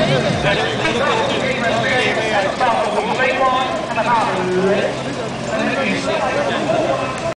Hãy subscribe cho kênh Ghiền Mì Gõ để không bỏ lỡ những video hấp dẫn.